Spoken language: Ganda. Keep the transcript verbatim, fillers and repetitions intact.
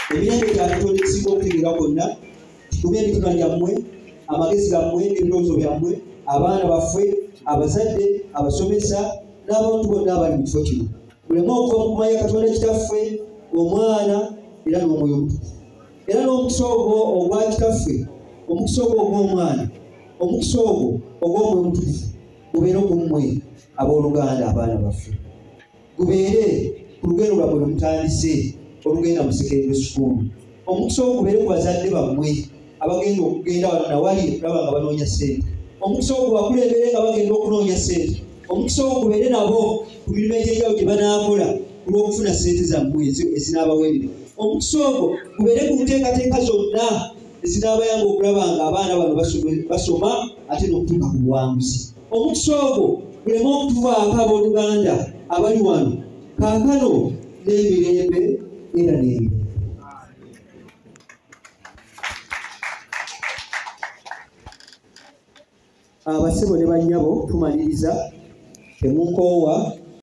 emirembe gya Katonda ekisinga okutegeera kwonna kikume emitima gyammwe amagezi gammwe n'ebirowoozo byammwe abaana baffe abazadde abasomesa n'abantu bonna abali mu kifo kino muleme okuva mu kumanya Katonda kitaffe omwana era n'omwoyo omutukuvu era n'omukisa ogwo ogwa kitaffe omukisa ogwo ogw'omwana omukisa ogwo ogw'omwoyo omutukuvu gubeere okummwe abooluganda abaana baffe gubeere ku lugendo lwammwe lwe mutandise olugenda mu secondary school omukisa ogwo gubeere ku bazadde bammwe abagenda okugenda wano nawali okulaba nga banoonya ssente omukisa ogwo bakulembere nga bagenda okunoonya ssente omukisa ogwo gubeere nabo ku mirimu egy'enjawulo gye banaakola olw'okufuna ssente zammwe ezinaabaweerera omukisa ogwo gubeere ku nteekateeka zonna ezinaabayamba okulaba nga abaana bano basoma ate n'okutuuka ku buwanguzi omukisa ogwo guleme okutuvaako abooluganda abali wano kaakano n'emirembe era n'emirembe. Abasebo ne bannyabo tumaliriza temunkoowa